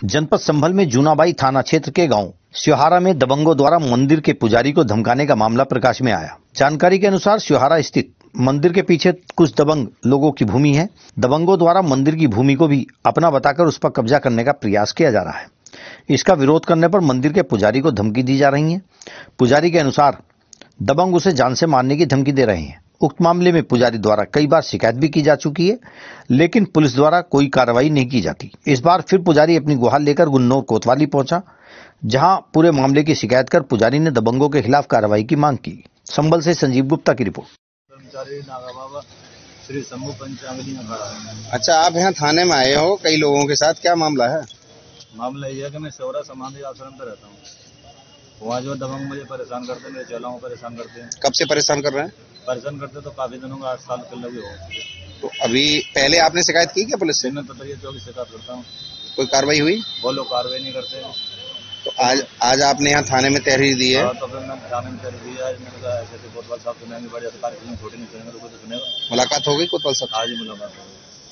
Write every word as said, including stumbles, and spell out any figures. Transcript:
जनपद संभल में जूनाबाई थाना क्षेत्र के गांव स्योहारा में दबंगों द्वारा मंदिर के पुजारी को धमकाने का मामला प्रकाश में आया। जानकारी के अनुसार स्योहारा स्थित मंदिर के पीछे कुछ दबंग लोगों की भूमि है। दबंगों द्वारा मंदिर की भूमि को भी अपना बताकर उस पर कब्जा करने का प्रयास किया जा रहा है। इसका विरोध करने पर मंदिर के पुजारी को धमकी दी जा रही है। पुजारी के अनुसार दबंग उसे जान से मारने की धमकी दे रहे हैं। उक्त मामले में पुजारी द्वारा कई बार शिकायत भी की जा चुकी है, लेकिन पुलिस द्वारा कोई कार्रवाई नहीं की जाती। इस बार फिर पुजारी अपनी गुहार लेकर गुन्नौर कोतवाली पहुंचा, जहां पूरे मामले की शिकायत कर पुजारी ने दबंगों के खिलाफ कार्रवाई की मांग की। संभल से संजीव गुप्ता की रिपोर्ट। श्री शंभू पंचांगली में खड़ा है। अच्छा, आप यहाँ थाने में आए हो कई लोगों के साथ, क्या मामला है? मामला ये है कि मैं सौरा समाधि आश्रम पे रहता हूँ। वहाँ जो दबंग मुझे परेशान करते हैं, मेरे चेलों को परेशान करते हैं। कब से परेशान कर रहे हैं? परेशान करते तो काफी दिनों का, आठ साल के लगे हो। तो अभी पहले आपने शिकायत की क्या पुलिस से? मैं तो तरीके चौबीस शिकायत करता हूँ। कोई कार्रवाई हुई? वो लोग कार्रवाई नहीं करते हैं। तो आज आज आपने यहाँ थाने में तहरीर दी है? तो फिर मैंने थाने में तहरीर दी है। मैंने कहा ऐसे कोतवाल साहब से महंगे बड़े अधिकारी छोटे नहीं करेंगे तो कुछ सुनेगा। मुलाकात हो गई कोतवाल साहब? आज ही मुलाकात हो गई।